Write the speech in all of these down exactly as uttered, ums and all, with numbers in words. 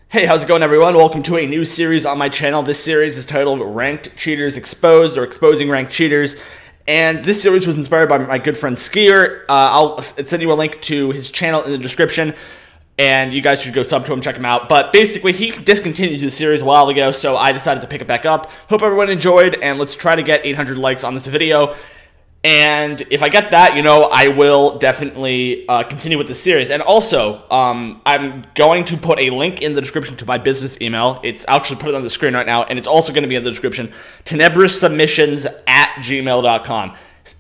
Hey, how's it going, everyone? Welcome to a new series on my channel. This series is titled Ranked Cheaters Exposed, or Exposing Ranked Cheaters. And this series was inspired by my good friend Skier. Uh, I'll send you a link to his channel in the description, and you guys should go sub to him, check him out. But basically, he discontinued his series a while ago, so I decided to pick it back up. Hope everyone enjoyed, and let's try to get eight hundred likes on this video. And if I get that, you know, I will definitely uh, continue with the series. And also, um, I'm going to put a link in the description to my business email. It's I'll actually put it on the screen right now, and it's also going to be in the description. Tenebris Submissions at gmail dot com.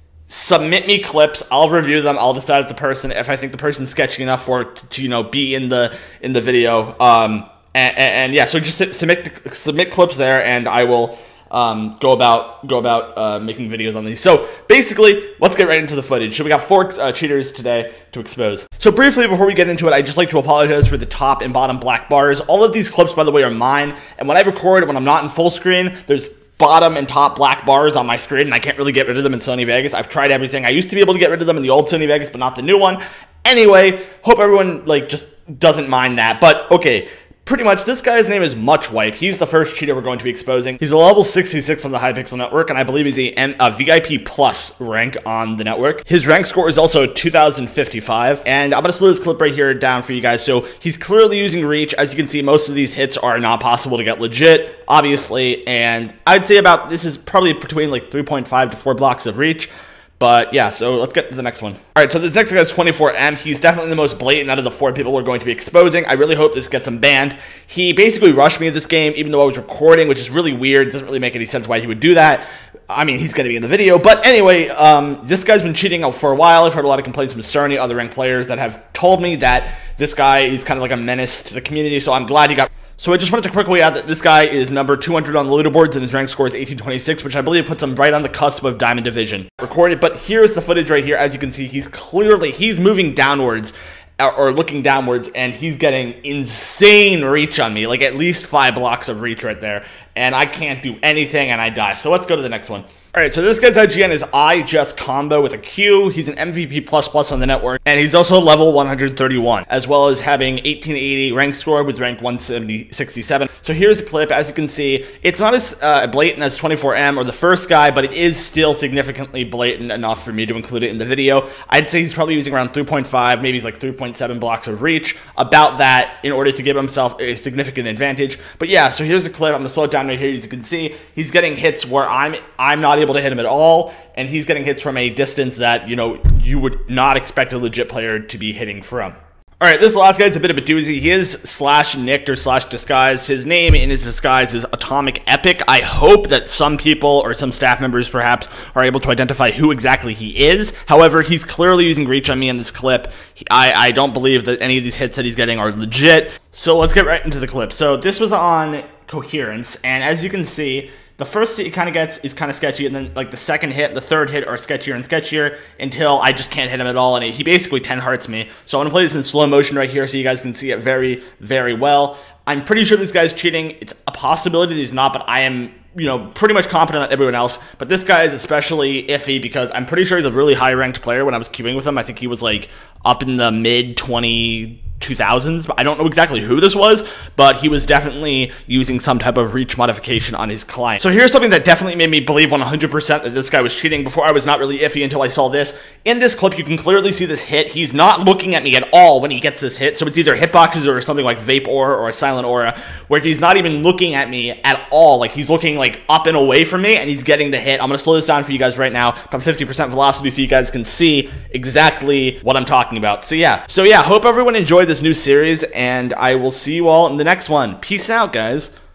Submit me clips. I'll review them. I'll decide if the person, if I think the person's sketchy enough for it to, to you know, be in the in the video. Um, and, and, and yeah, so just submit submit clips there, and I will. Um, go about go about uh, making videos on these. So basically, let's get right into the footage. So we got four uh, cheaters today to expose. So briefly, before we get into it, I'd just like to apologize for the top and bottom black bars. All of these clips, by the way, are mine. And when I record, when I'm not in full screen, there's bottom and top black bars on my screen, and I can't really get rid of them in Sony Vegas. I've tried everything. I used to be able to get rid of them in the old Sony Vegas, but not the new one. Anyway, hope everyone like just doesn't mind that. But okay. Pretty much, this guy's name is Muchwipe. He's the first cheater we're going to be exposing. He's a level sixty-six on the Hypixel network, and I believe he's a, a V I P plus rank on the network. His rank score is also two thousand fifty-five, and I'm going to slow this clip right here down for you guys. So he's clearly using reach. As you can see, most of these hits are not possible to get legit, obviously, and I'd say about, this is probably between like three point five to four blocks of reach. But yeah, so let's get to the next one. All right, so this next guy is twenty-four M. He's definitely the most blatant out of the four people we're going to be exposing. I really hope this gets him banned. He basically rushed me in this game, even though I was recording, which is really weird. It doesn't really make any sense why he would do that. I mean, he's going to be in the video. But anyway, um, this guy's been cheating for a while. I've heard a lot of complaints from Cerny, other ranked players that have told me that this guy is kind of like a menace to the community, so I'm glad he got... So I just wanted to quickly add that this guy is number two hundred on the leaderboards, and his rank score is eighteen twenty-six, which I believe puts him right on the cusp of Diamond Division. Recorded, but here's the footage right here. As you can see, he's clearly, he's moving downwards, or looking downwards, and he's getting insane reach on me, like at least five blocks of reach right there, and I can't do anything, and I die. So let's go to the next one. All right, so this guy's I G N is I Just Combo with a Q. He's an M V P plus plus on the network, and he's also level one hundred thirty-one, as well as having eighteen eighty rank score with rank one sixty-seven. So here's the clip. As you can see, it's not as uh, blatant as twenty-four M or the first guy, but it is still significantly blatant enough for me to include it in the video. I'd say he's probably using around three point five, maybe like three point seven blocks of reach, about that, in order to give himself a significant advantage. But yeah, so here's the clip. I'm gonna slow it down right here. As you can see, he's getting hits where I'm I'm not able to hit him at all, and he's getting hits from a distance that, you know, you would not expect a legit player to be hitting from. All right, this last guy's a bit of a doozy. He is slash nicked or slash disguised. His name in his disguise is Atomic Epic. I hope that some people or some staff members perhaps are able to identify who exactly he is. However, he's clearly using reach on me in this clip. He, I, I don't believe that any of these hits that he's getting are legit. So let's get right into the clip. So this was on Coherence, and as you can see, the first hit he kind of gets is kind of sketchy, and then like the second hit, the third hit are sketchier and sketchier until I just can't hit him at all, and he basically ten hearts me. So I'm going to play this in slow motion right here so you guys can see it very, very well. I'm pretty sure this guy's cheating. It's a possibility that he's not, but I am, you know, pretty much confident on everyone else. But this guy is especially iffy because I'm pretty sure he's a really high-ranked player. When I was queuing with him, I think he was like up in the mid twenty two thousands. I don't know exactly who this was, but he was definitely using some type of reach modification on his client. So here's something that definitely made me believe one hundred percent that this guy was cheating. Before, I was not really iffy until I saw this. In this clip, you can clearly see this hit. He's not looking at me at all when he gets this hit, so it's either hitboxes or something like Vape Aura or a Silent Aura, where he's not even looking at me at all. Like, he's looking like up and away from me, and he's getting the hit. I'm gonna slow this down for you guys right now, about fifty percent velocity, so you guys can see exactly what I'm talking about. So yeah, so yeah, hope everyone enjoyed this new series, and I will see you all in the next one. Peace out, guys.